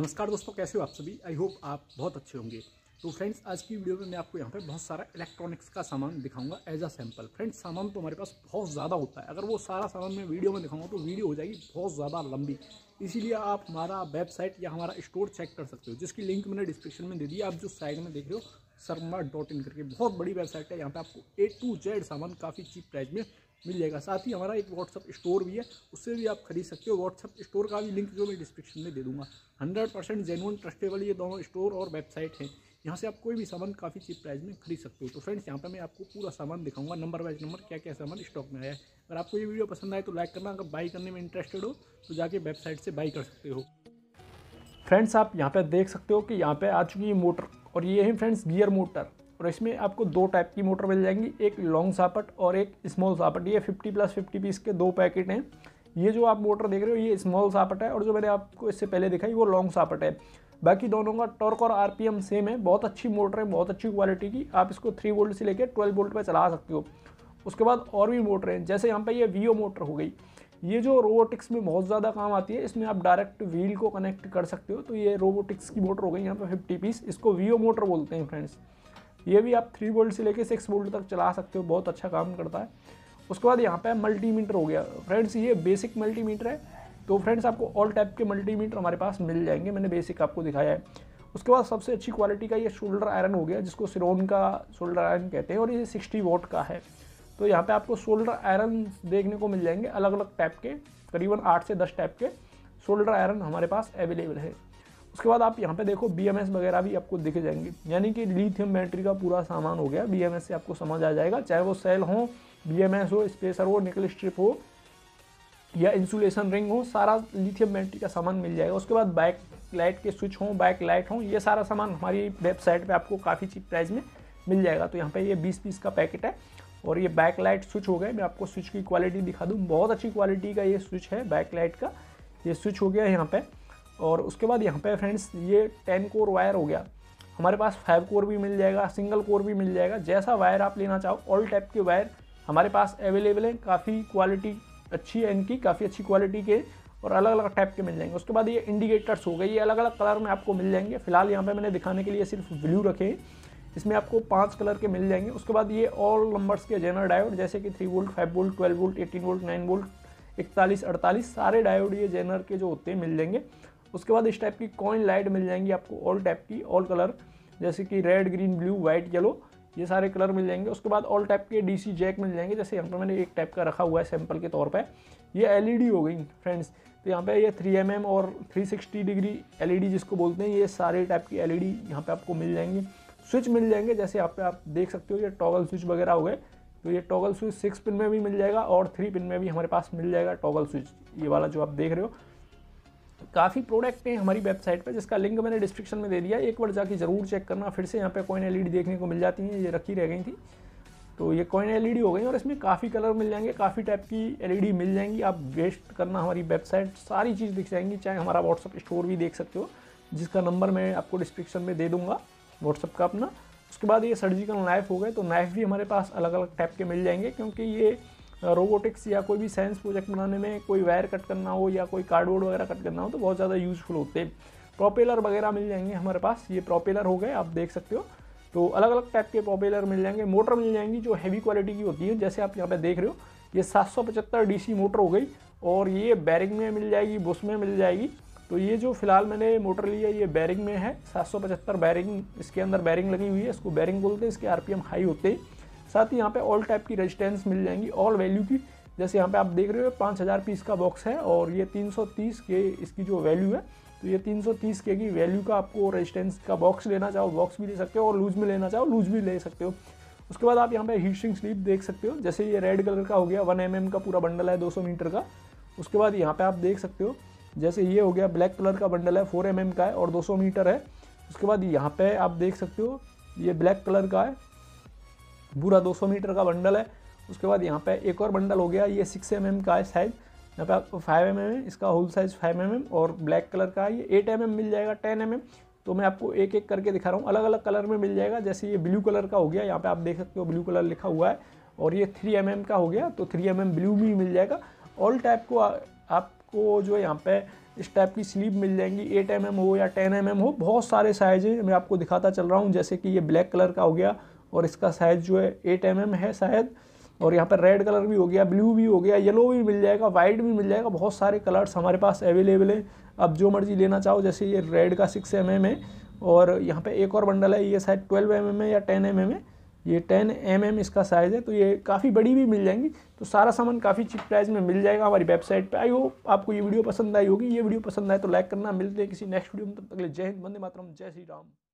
नमस्कार दोस्तों, कैसे हो आप सभी। आई होप आप बहुत अच्छे होंगे। तो फ्रेंड्स, आज की वीडियो में मैं आपको यहाँ पे बहुत सारा इलेक्ट्रॉनिक्स का सामान दिखाऊंगा एज अ सैम्पल। फ्रेंड्स, सामान तो हमारे पास बहुत ज़्यादा होता है। अगर वो सारा सामान मैं वीडियो में दिखाऊंगा तो वीडियो हो जाएगी बहुत ज़्यादा लंबी। इसीलिए आप हमारा वेबसाइट या हमारा स्टोर चेक कर सकते हो, जिसकी लिंक मैंने डिस्क्रिप्शन में दे दी। आप जो साइड में देख रहे हो शर्मा.in करके, बहुत बड़ी वेबसाइट है। यहाँ पे आपको A to Z सामान काफ़ी चीप प्राइस में मिल जाएगा। साथ ही हमारा एक व्हाट्सअप स्टोर भी है, उससे भी आप खरीद सकते हो। व्हाट्सअप स्टोर का भी लिंक जो मैं डिस्क्रिप्शन में दे दूंगा। 100% जेन्युइन ट्रस्टेबल ये दोनों स्टोर और वेबसाइट हैं। यहाँ से आप कोई भी सामान काफ़ी चीप प्राइस में खरीद सकते हो। तो फ्रेंड्स, यहाँ पे मैं आपको पूरा सामान दिखाऊंगा, नंबर वाइज नंबर, क्या क्या सामान स्टॉक में आया है। अगर आपको ये वीडियो पसंद आए तो लाइक करना। अगर बाई करने में इंटरेस्टेड हो तो जाके वेबसाइट से बाई कर सकते हो। फ्रेंड्स, आप यहाँ पे देख सकते हो कि यहाँ पे आ चुकी है मोटर, और ये है फ्रेंड्स गियर मोटर। और इसमें आपको दो टाइप की मोटर मिल जाएंगी, एक लॉन्ग सापट और एक स्मॉल सापट। ये 50+50 पीस के दो पैकेट हैं। ये जो आप मोटर देख रहे हो ये स्मॉल सापट है, और जो मैंने आपको इससे पहले दिखाई वो लॉन्ग सापट है। बाकी दोनों का टॉर्क और आरपीएम सेम है। बहुत अच्छी मोटर है, बहुत अच्छी क्वालिटी की। आप इसको 3 वोल्ट से लेकर 12 वोल्ट पर चला सकते हो। उसके बाद और भी मोटर हैं, जैसे यहाँ पर ये वीओ मोटर हो गई। ये जो रोबोटिक्स में बहुत ज़्यादा काम आती है, इसमें आप डायरेक्ट व्हील को कनेक्ट कर सकते हो। तो ये रोबोटिक्स की मोटर हो गई यहाँ पे 50 पीस। इसको वीओ मोटर बोलते हैं फ्रेंड्स। ये भी आप 3 वोल्ट से लेकर 6 वोल्ट तक चला सकते हो, बहुत अच्छा काम करता है। उसके बाद यहाँ पे मल्टीमीटर हो गया फ्रेंड्स, ये बेसिक मल्टीमीटर है। तो फ्रेंड्स, आपको ऑल टाइप के मल्टीमीटर हमारे पास मिल जाएंगे, मैंने बेसिक आपको दिखाया है। उसके बाद सबसे अच्छी क्वालिटी का ये शोल्डर आयरन हो गया, जिसको सिरोन का शोल्डर आयरन कहते हैं, और ये 60 वॉट का है। तो यहाँ पे आपको शोल्डर आयरन देखने को मिल जाएंगे अलग अलग टाइप के, करीबन 8 से 10 टाइप के शोल्डर आयरन हमारे पास अवेलेबल है। उसके बाद आप यहाँ पे देखो BMS वगैरह भी आपको दिखे जाएंगे, यानी कि लिथियम बैटरी का पूरा सामान हो गया। BMS से आपको समझ आ जाएगा, चाहे वो सेल हो, BMS हो, स्पेसर हो, निकल स्ट्रिप हो या इंसुलेशन रिंग हो, सारा लिथियम बैटरी का सामान मिल जाएगा। उसके बाद बैक लाइट के स्विच हों, बैक लाइट हों, ये सारा सामान हमारी वेबसाइट पर आपको काफ़ी चीप प्राइस में मिल जाएगा। तो यहाँ पर ये 20 पीस का पैकेट है। और ये बैक लाइट स्विच हो गए, मैं आपको स्विच की क्वालिटी दिखा दूँ। बहुत अच्छी क्वालिटी का ये स्विच है, बैक लाइट का ये स्विच हो गया यहाँ पे। और उसके बाद यहाँ पे फ्रेंड्स ये 10 कोर वायर हो गया। हमारे पास 5 कोर भी मिल जाएगा, सिंगल कोर भी मिल जाएगा। जैसा वायर आप लेना चाहो, ऑल टाइप के वायर हमारे पास अवेलेबल है। काफ़ी क्वालिटी अच्छी है इनकी, काफ़ी अच्छी क्वालिटी के, और अलग अलग टाइप के मिल जाएंगे। उसके बाद ये इंडिकेटर्स हो गए, ये अलग अलग कलर में आपको मिल जाएंगे। फिलहाल यहाँ पर मैंने दिखाने के लिए सिर्फ ब्लू रखे हैं, इसमें आपको 5 कलर के मिल जाएंगे। उसके बाद ये ऑल नंबर्स के जेनर डायोड, जैसे कि 3 volt, 5 volt, 12 volt, 18 volt, 9 volt, 41, 48, सारे डायोड ये जेनर के जो होते हैं मिल जाएंगे। उसके बाद इस टाइप की कॉइन लाइट मिल जाएंगी आपको, ऑल टाइप की, ऑल कलर, जैसे कि red, green, blue, white, yellow, ये सारे कलर मिल जाएंगे। उसके बाद ऑल टाइप के DC जैक मिल जाएंगे, जैसे यहाँ पर मैंने एक टाइप का रखा हुआ है सैंपल के तौर पर। ये LED हो गई फ्रेंड्स। तो यहाँ पे ये 3mm और 360 डिग्री LED जिसको बोलते हैं, ये सारे टाइप की LED यहाँ पे आपको मिल जाएंगी। स्विच मिल जाएंगे, जैसे यहाँ पे आप देख सकते हो, ये टॉगल स्विच वगैरह हो गए। तो ये टॉगल स्विच 6 पिन में भी मिल जाएगा और 3 पिन में भी हमारे पास मिल जाएगा टॉगल स्विच, ये वाला जो आप देख रहे हो। काफ़ी प्रोडक्ट हैं हमारी वेबसाइट पे, जिसका लिंक मैंने डिस्क्रिप्शन में दे दिया, एक बार जाके ज़रूर चेक करना। फिर से यहाँ पे कॉइन LED देखने को मिल जाती हैं, ये रखी रह गई थी। तो ये कॉइन LED हो गई, और इसमें काफ़ी कलर मिल जाएंगे, काफ़ी टाइप की LED मिल जाएंगी। आप वेस्ट करना, हमारी वेबसाइट सारी चीज़ दिख जाएंगी। चाहे हमारा व्हाट्सअप स्टोर भी देख सकते हो, जिसका नंबर मैं आपको डिस्क्रिप्शन में दे दूँगा व्हाट्सअप का अपना। उसके बाद ये सर्जिकल नाइफ हो गए, तो नाइफ भी हमारे पास अलग अलग टाइप के मिल जाएंगे, क्योंकि ये रोबोटिक्स या कोई भी साइंस प्रोजेक्ट बनाने में कोई वायर कट करना हो या कोई कार्डबोर्ड वगैरह कट करना हो तो बहुत ज़्यादा यूज़फुल होते हैं। प्रोपेलर वगैरह मिल जाएंगे हमारे पास, ये प्रोपेलर हो गए, आप देख सकते हो। तो अलग अलग टाइप के प्रोपेलर मिल जाएंगे। मोटर मिल जाएंगी जो हैवी क्वालिटी की होती है, जैसे आप यहाँ पे देख रहे हो, ये 775 DC मोटर हो गई, और ये बैरिंग में मिल जाएगी, बुश में मिल जाएगी। तो ये जो फिलहाल मैंने मोटर ली है, ये बैरिंग में है, 775 बैरिंग, इसके अंदर बैरिंग लगी हुई है, इसको बैरिंग बोलते हैं। इसके RPM हाई होते हैं। साथ ही यहाँ पे ऑल टाइप की रेजिस्टेंस मिल जाएंगी, ऑल वैल्यू की। जैसे यहाँ पे आप देख रहे हो 5000 पीस का बॉक्स है, और ये 330 के इसकी जो वैल्यू है, तो ये 330 के की वैल्यू का आपको रेजिस्टेंस का बॉक्स लेना चाहो बॉक्स भी ले सकते हो, और लूज में लेना चाहो लूज भी ले सकते हो। उसके बाद आप यहाँ पे हीट सिंक स्लीव देख सकते हो, जैसे ये रेड कलर का हो गया, 1 mm का पूरा बंडल है, 200 मीटर का। उसके बाद यहाँ पे आप देख सकते हो, जैसे ये हो गया ब्लैक कलर का बंडल है, 4 mm का है और 200 मीटर है। उसके बाद यहाँ पे आप देख सकते हो, ये ब्लैक कलर का है, पूरा 200 मीटर का बंडल है। उसके बाद यहाँ पे एक और बंडल हो गया, ये 6 mm का है साइज, यहाँ पे आपको 5 mm है, इसका होल साइज 5 mm, और ब्लैक कलर का है, ये 8 mm मिल जाएगा, 10 mm। तो मैं आपको एक एक करके दिखा रहा हूँ, अलग अलग कलर में मिल जाएगा। जैसे ये ब्लू कलर का हो गया, यहाँ पे आप देख सकते हो ब्लू कलर लिखा हुआ है, और ये 3 mm का हो गया, तो 3 mm ब्लू भी मिल जाएगा। ऑल टाइप को आपको जो यहाँ पे इस टाइप की स्लीव मिल जाएंगी, 8 mm हो या 10 mm हो, बहुत सारे साइज़ हैं, मैं आपको दिखाता चल रहा हूँ। जैसे कि ये ब्लैक कलर का हो गया और इसका साइज़ जो है 8 mm है शायद, और यहाँ पर रेड कलर भी हो गया, ब्लू भी हो गया, येलो भी मिल जाएगा, वाइट भी मिल जाएगा, बहुत सारे कलर्स हमारे पास अवेलेबल है। अब जो मर्जी लेना चाहो, जैसे ये रेड का 6 mm है, और यहाँ पे एक और बंडल है, ये शायद 12 mm है या 10 mm है, ये 10 mm इसका साइज़ है, तो ये काफ़ी बड़ी भी मिल जाएंगी। तो सारा सामान काफ़ी चीप प्राइस में मिल जाएगा हमारी वेबसाइट पे। आई होप आपको ये वीडियो पसंद आई होगी। ये वीडियो पसंद आए तो लाइक करना। मिलते हैं किसी नेक्स्ट वीडियो में, तब तक के लिए जय हिंद, वंदे मातरम, जय श्री राम।